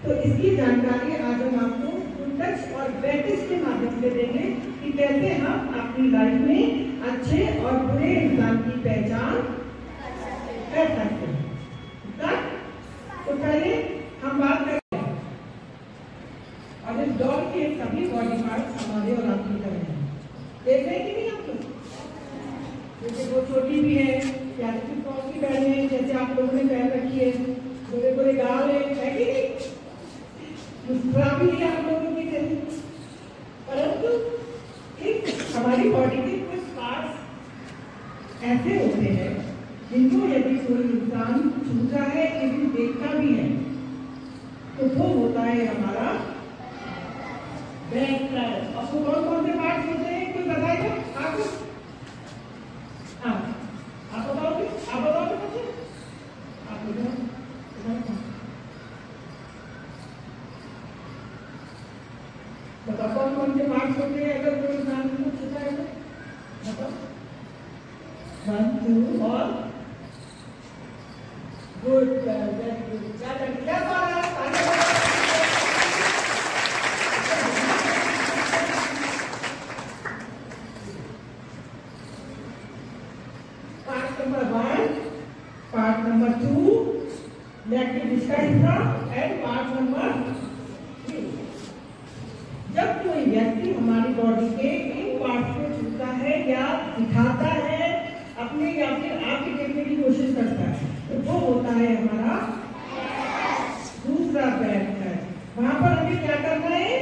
तो इसकी जानकारी आज हम आपको टच और प्रैक्टिस के माध्यम से देंगे कि कैसे हम अपनी लाइफ में अच्छे और बुरे इंसान की पहचान कर सकते हैं। तो पहले हम बात करते हैं, और इस डॉग के सभी बॉडी पार्ट्स हमारे और आपकी तरह हैं। देख रहे हैं कि नहीं आप लोग? जैसे वो छोटी भी है, प्यारी सी फ्रॉक की पहने हैं, जैसे आप लोगों ने पहन रखी है, गोरे गोरे गाल है कि नहीं? मुस्कुरा भी लिया हम लोगों की जैसे। परंतु हमारी बॉडी के कुछ पार्ट्स ऐसे होते हैं जिनको यदि कोई इंसान छूता है, यदि देखता भी है, तो वो होता है हमारा बैक पैर। और वो कौन कौन से पार्ट्स होते हैं, कोई बताएगा आपको? हाँ, आप बताओगे? आप बताओगे बच्चे? आप बताओ। बताओ कौन कौन से पार्ट्स होते हैं अगर कोई इंसान को छूता है तो? बताओ। 1 2 और गुड, वेरी गुड। क्या बात है? Part number 1, part number 2, leg के बीच का हिस्सा, एंड पार्ट नंबर 3। जब कोई व्यक्ति हमारी बॉडी के इन पार्ट्स को छूता है या दिखाता है अपने, या फिर आगे देखने की कोशिश करता है, तो वो होता है हमारा दूसरा बैक है। वहां पर हमें क्या करना है?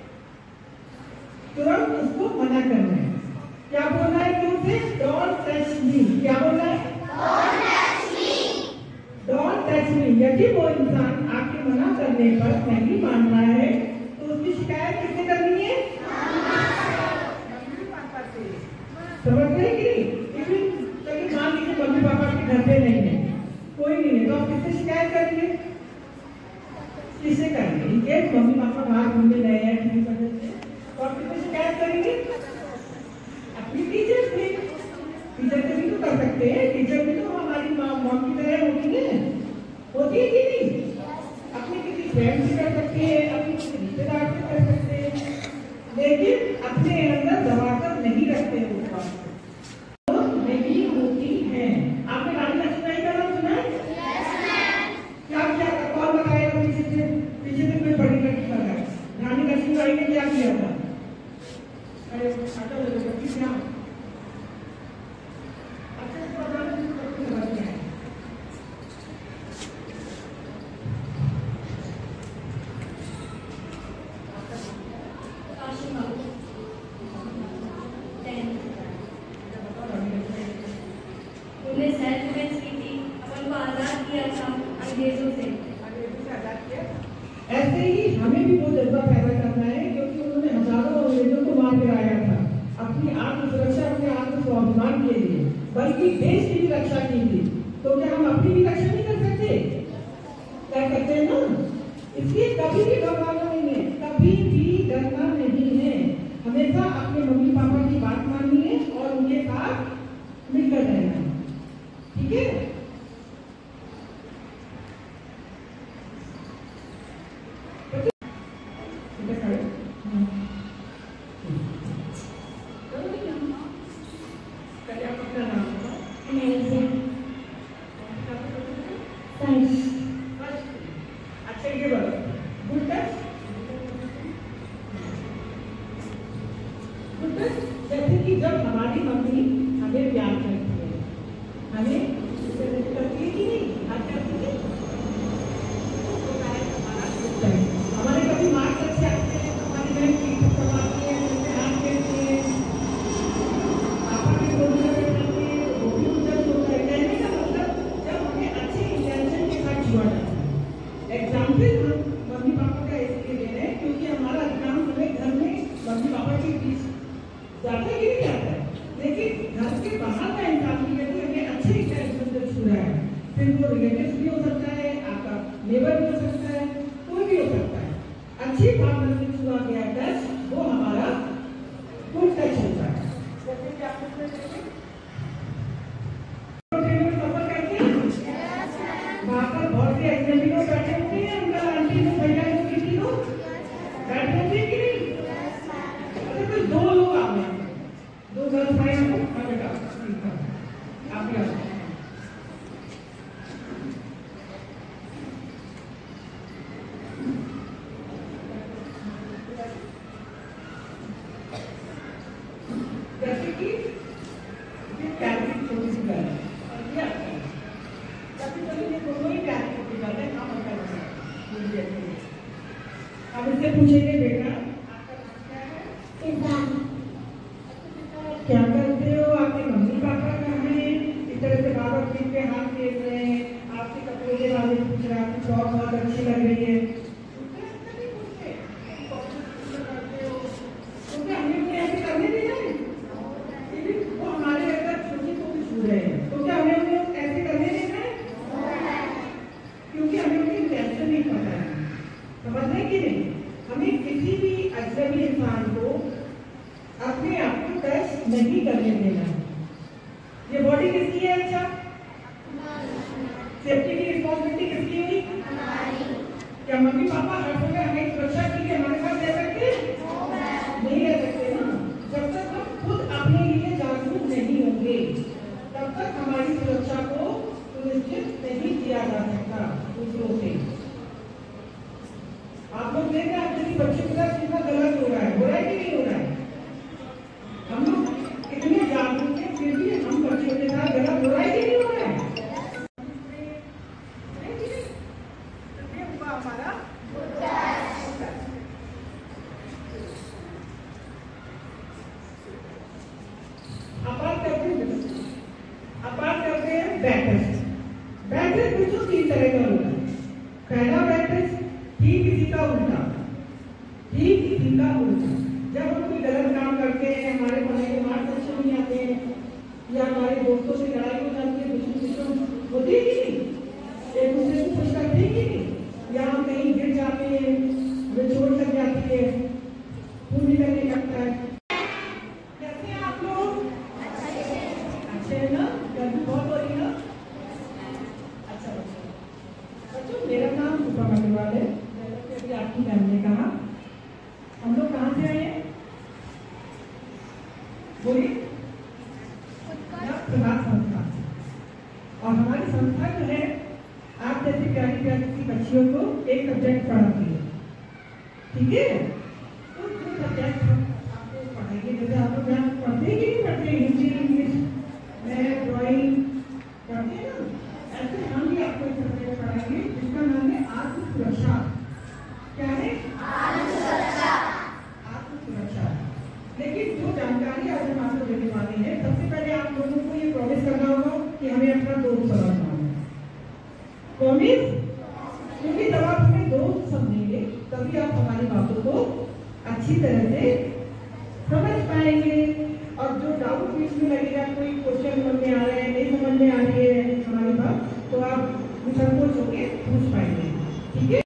तुरंत उसको मना करना है। क्या बोलना है? क्यों से? Don't touch me. क्या बोलना है? Don't touch me. Don't touch me. यदि वो इंसान आपके मना करने पर नहीं मान रहा है तो उसकी शिकायत किससे करनी है? मम्मी पापा से। समझ गए कि नहीं? चलिए मान लीजिए मम्मी पापा के घर पे नहीं है, कोई नहीं है, तो आप किससे शिकायत करेंगे? किससे करेंगे? ये मम्मी पापा बाहर घूमने गए हैं, टीवी पर देख रहे हैं, तो आप किससे शिकायत करेंगे? अपनी टीचर से। टीचर से भी तो कर सकते हैं, टीचर भी तो हमारी मॉम की तरह होती है कि नहीं? अपने किसी फ्रेंड से कर सकते हैं, अपने किसी रिश्तेदार से कर सकते हैं, लेकिन अपने अंदर दबाकर नहीं रखते हैं उस बात को। नहीं होती है। आपने रानी लक्ष्मीबाई का नाम सुना है? क्या क्या कौन बताएगा? पीछे से कोई बड़ी लड़की कर रहा है। रानी लक्ष्मीबाई ने क्या किया था? अरे क्या ऐसे ही हमें भी वो जज्बा पैदा करना है, क्योंकि उन्होंने हजारों अंग्रेजों को मार गिराया था अपनी आत्म सुरक्षा, अपने आत्म स्वाभिमान के लिए, बल्कि देश की भी रक्षा की थी। तो क्या हम अपनी भी रक्षा नहीं कर सकते? कर सकते हैं ना? इसलिए कभी भी घबराना नहीं है, कभी भी डरना नहीं है। हमेशा अपने मम्मी पापा की बात माननी है और उनके साथ मिलकर रहना है। ठीक है? अच्छा ये बोलो, गुड टच। गुड टच जैसे कि जब हमारी मम्मी हमें प्यार करती है, हमें करती है कि नहीं? हमारे कभी मार्क्स अच्छे आते हैं, हमारी बहन की करवाती है, हाथ देती है, पापा की बोलते हैं, वो भी उधर होता है। कहने का मतलब जब हमें अच्छे इंटेंशन के साथ जुड़ा जाता है। एग्जाम्पल हम मम्मी पापा का इसलिए दे रहे हैं क्योंकि हमारा एग्जाम हमें घर में मम्मी पापा के बीच जाता है कि नहीं जाता है, लेकिन घर के बाहर का इंसान भी यदि हमें अच्छे इंटेंशन से छू रहा है, फिर वो रिलेटिव भी हो सकता है, आपका नेबर भी हो सकता है, कोई भी हो सकता है, अच्छी भावना से छुआ गया टच वो हमारा गुड टच होता है। जैसे कि आप इसमें देखें, सफर करते हैं, वहाँ पर बहुत से एग्जामिनर बैठे होते हैं, उनका आंटी भैया लोग किसी लोग बैठे होंगे कि नहीं? अरे कोई दो लोग आ गए, दो गर्ल्स आए हैं। हाँ बेटा आप भी आओ। जैसे कि कैथलिक छोटी सी गर्ल है, दोनों ही कैथलिक की गर्ल है। अब इससे पूछेंगे बेटा क्या करते हो, आपके मम्मी पापा कहाँ हैं? इस तरह से बाबा पीठ पे हाथ फेर रहे हैं, आपके कपड़ों के बारे में पूछ रहे हैं, आपकी फ्रॉक बहुत अच्छी लग रही है। क्योंकि हमें उन्हें ऐसे करने देना है, वो हमारे अगर छोटी को भी छू रहे हैं तो क्या हमें उन्हें ऐसे करने देना है? क्योंकि हमें उनकी इंटेंशन नहीं पता है, समझ रहे कि नहीं? हमें किसी भी अजनबी इंसान को अपने आप को टच नहीं करने देना है। ये बॉडी किसकी है? अच्छा, सेफ्टी की रिस्पॉन्सिबिलिटी किसकी हुई? क्या मम्मी पापा हर समय हमें सुरक्षा के लिए हमारे साथ रह सकते हैं? नहीं रह सकते ना। जब तक हम खुद अपने लिए जागरूक नहीं होंगे तब तक हमारी सुरक्षा को सुनिश्चित नहीं किया जा सकता दूसरों से। आप लोग देख रहे हैं किसी बच्चे के साथ कितना गलत हो रहा है कि नहीं हो रहा है? हम लोग कितने जागरूक हैं फिर भी हम बच्चों के साथ गलत हो रहा है कि नहीं हो रहा है? ये हुआ हमारा अपार्ट करते हैं बैक टेस्ट। बैक टेस्ट कुछ तीन तरह का होता है। पहला बैक टेस्ट ठीक किसी का उल्टा, ठीक किसी का उल्टा। जब हम कोई गलत काम करते हैं, हमारे पढ़ाई के मार्क्स अच्छे नहीं आते हैं, या हमारे दोस्तों से लड़ाई हो जाती है, दुश्मनी होती है कि नहीं, एक दूसरे को कुछ करते हैं कि नहीं, या हम कहीं गिर जाते हैं, हमें चोट लग जाती है, खून निकलने लगता है। कैसे हैं आप लोग? अच्छे हैं ना? गर्मी बहुत हो रही है ना? अच्छा बच्चों, मेरा नाम सुपा अग्रवाल है। जैसे आपकी मैम ने कहा, हम लोग कहाँ से आए हैं? बोलिए। प्रभात संस्था। और हमारी संस्था जो है आप जैसे प्यारी प्यारी सी बच्चियों को एक सब्जेक्ट पढ़ाती है, ठीक है? तो जो सब्जेक्ट हम आपको पढ़ाएंगे, जैसे आप लोग मैथ पढ़ते हैं कि नहीं पढ़ते? हिंदी, इंग्लिश, मैथ, ड्राइंग पढ़ते हैं ना? ऐसे हम भी आपको एक सब्जेक्ट पढ़ाएंगे जिसका नाम है आत्म सुरक्षा। क्या है? आत्म सुरक्षा। लेकिन जो जानकारी आज हम आपको देने वाले हैं, सबसे पहले आप लोगों को ये प्रॉमिस करना होगा कि हमें अपना दोस्त समझना है। प्रॉमिस? क्योंकि जब आप हमें दोस्त समझेंगे तभी आप हमारी बातों को अच्छी तरह से समझ पाएंगे। और जो डाउट बीच में लगेगा, कोई क्वेश्चन समझ में आ रहा है, नहीं समझ में आ रही है हमारी बात, तो आप निसंकोच होकर पूछ पाएंगे, ठीक है?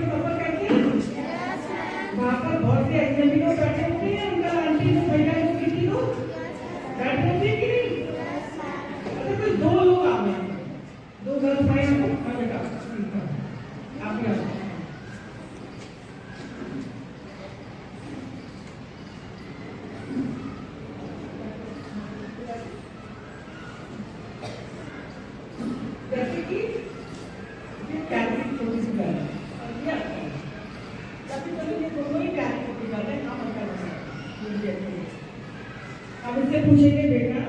वहाँ पर बहुत से अजनबी लोग बैठे होते हैं, उनका आंटी लोग भैया लोग किसी लोग बैठे होंगे कि नहीं? अरे कोई दो लोग आ गए, दो गर्ल्स आए हैं। हाँ बेटा आप भी आओ। जैसे कि कैथलिक छोटी सी गर्ल है, दोनों ही कैथलिक की गर्ल है। अब इससे पूछेंगे बेटा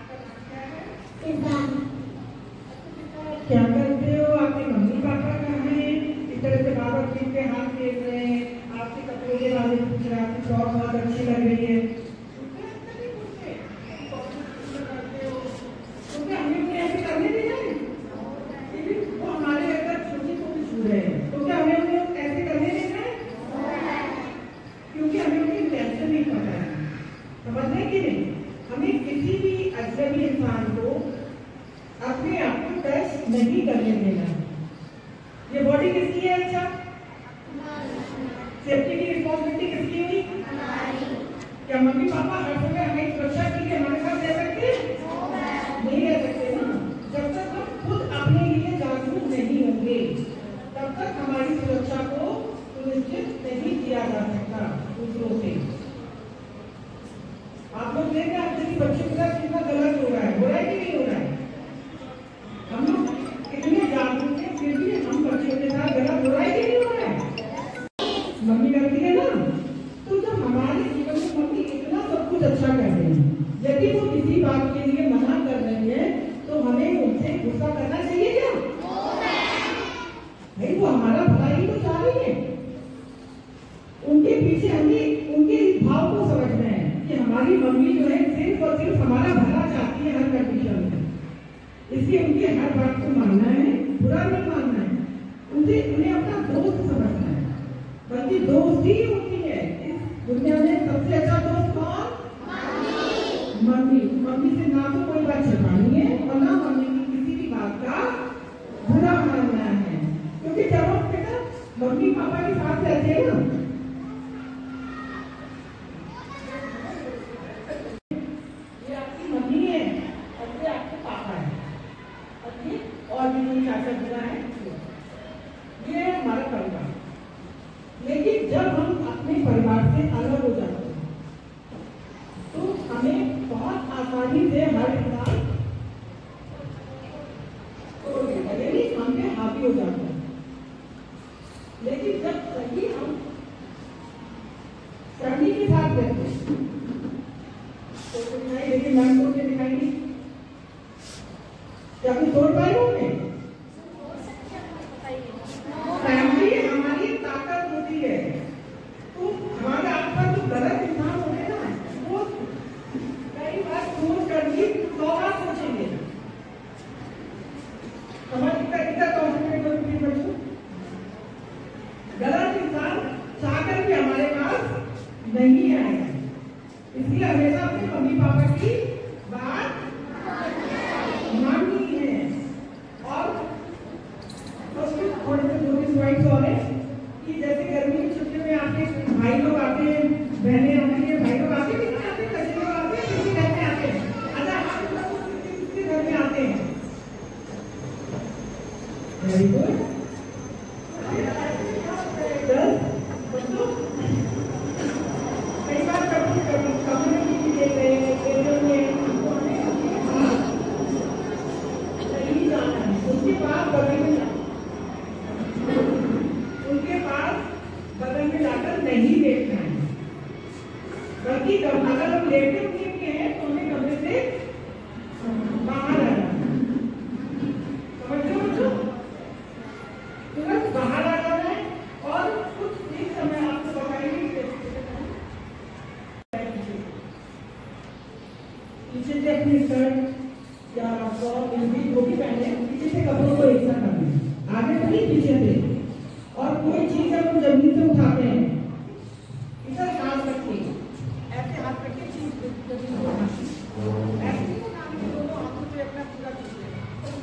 क्या करते हो, आपके मम्मी पापा कहाँ हैं? इस तरह से बाबा पीठ पे हाथ फेर रहे हैं, आपके कपड़ों के बारे में पूछ रहे हैं, आपकी फ्रॉक बहुत अच्छी लग रही है। क्योंकि हमें उन्हें ऐसे करने देना है, वो हमारे अगर छोटी को भी छू रहे हैं तो क्या हमें उन्हें ऐसे करने देना है? क्योंकि हमें उनकी इंटेंशन नहीं पता है, समझ रहे कि नहीं? हमें किसी भी अजनबी इंसान को अपने आप को टच नहीं करने देना है। ये बॉडी किसकी है? अच्छा, सेफ्टी की रिस्पॉन्सिबिलिटी किसकी हुई? क्या मम्मी पापा हर समय हमें सुरक्षा के लिए हमारे साथ रह सकते हैं? नहीं रह सकते ना। जब तक हम खुद अपने लिए जागरूक नहीं होंगे तब तक हमारी सुरक्षा को देखें अपने बच्चों के साथ कितना गलत हो रहा है कि नहीं हो रहा है? हम लोग इतने जागरूक हैं फिर भी हम बच्चों के साथ गलत हो रहा है कि नहीं हो रहा है? मम्मी करती है ना, तो जब हमारे जीवन में मम्मी इतना सब कुछ अच्छा कर रही है, यदि वो किसी बात के लिए मना कर रही है तो हमें उनसे गुस्सा करना चाहिए क्या? भाई वो हमारा भला ही तो चाह रही है। उनके पीछे हमें उनके इस भाव को समझना है कि हमारी मम्मी जो है सिर्फ और सिर्फ हमारा भला चाहती है हर कंडीशन में, इसलिए उनकी हर बात को मानना है, बुरा नहीं मानना है, उन्हें अपना दोस्त समझना है। बल्कि दोस्ती ही होती है इस दुनिया में सबसे अच्छा दोस्त कौन? मम्मी। मम्मी से ना तो कोई बात छुपानी है और ना मम्मी की किसी भी बात का बुरा मानना है, क्योंकि जब हम बेटा मम्मी पापा के साथ रहते हैं ना, ये आपकी मम्मी है और ये आपके पापा है और भी कोई चाचा बुरा है, ये है हमारा परिवार। लेकिन जब हम अपने परिवार से अलग हो जाते हैं तो हमें बहुत आसानी से हर इंसान हम पे हावी हो जाता है। लेकिन जब सही हम सही के साथ रहते हैं तो दिखाई, लेकिन मैं तोड़ के दिखाएंगी क्या कुछ तोड़ पाए होंगे? फैमिली हमारी ताकत होती है। तो हमारे आसपास जो गलत इंसान होते हैं ना, वो कई बार सोच करके 100 बार सोचेंगे। समझ इतना कॉन्सेंट्रेट करो बच्चों। गलत इंसान चाहकर भी हमारे पास नहीं आएगा, इसलिए हमेशा अपने मम्मी पापा की बात माननी है। और थोड़े से 2-3 पॉइंट्स और है कि जैसे गर्मी की छुट्टियों में आपके भाई लोग आते हैं, बहनें आती हैं, भाई लोग आते हैं, कितने आते हैं, कच्चे लोग आते हैं, किसी घर में आते हैं। अच्छा हम लोग किसी घर में आते हैं। Very good. कई बार कम्युनिटी देख रहे हैं, सही जाना है, उसके पास बगल में जाकर नहीं देखना है, बल्कि अगर हम लेटे उठे हैं तो हमें कमरे से बाहर आना है। समझ लो बच्चों, तुरंत बाहर आ जाना है और कुछ एक समय आपको बताएंगे पीछे से अपनी शर्ट या फ्रॉक जो भी पहने, पीछे से कपड़ों को एक साथ करना है, आगे से नहीं पीछे से। और कोई चीज हम जमीन से उठाते हैं, इधर हाथ रखिए, ऐसे हाथ रखिए, चीज जमीन से उठाते हैं, ऐसे दोनों हाथों से अपना पूरा कीजिए।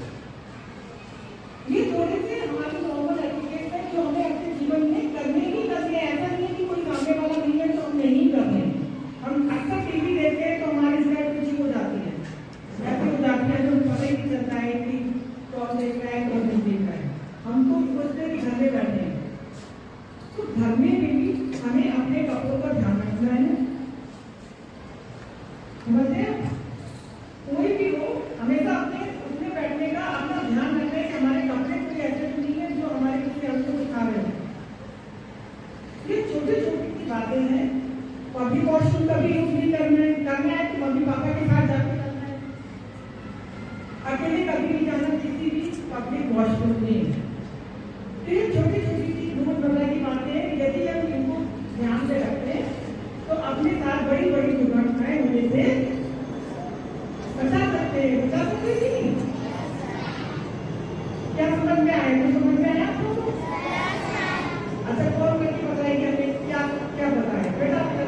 ये थोड़े से हमारी नॉर्मल एटिकेट है जो हमें अपने जीवन में करने ही करने, ऐसा नहीं है कि कोई सामने वाला नहीं है तो हम नहीं कर रहे। हम अक्सर टीवी देखते हैं तो हमारी स्लाइड कुछ हो जाती है, ऐसे हो जाती है, तो पता ही नहीं चलता है कि कौन देख रहा है कौन नहीं देख रहा है। हम तो सोचते हैं कि घर में बैठे हैं, तो घर में भी हमें अपने कपड़ों का ध्यान रखना है। समझते हैं? कोई भी हो हमेशा अपने उठने बैठने का अपना ध्यान रखना है कि हमारे कपड़े कोई ऐसे तो नहीं है जो हमारे किसी अंग को दिखा रहे हैं। ये छोटी छोटी सी बातें हैं। पब्लिक वॉशरूम का भी यूज नहीं करना है तो मम्मी पापा के साथ जाकर करना है, अकेले कभी नहीं जाना किसी भी पब्लिक वॉशरूम में। ये छोटी छोटी सी रोजमर्रा की बातें यदि हम इनको ध्यान से रखते हैं तो अपने साथ बड़ी बड़ी दुर्घटनाएं होने से बचा सकते हैं। बचा सकते हैं क्या समझ में आए? तो समझ में आया आपको? अच्छा कौन करके बताएगी हमें क्या क्या बताए बेटा?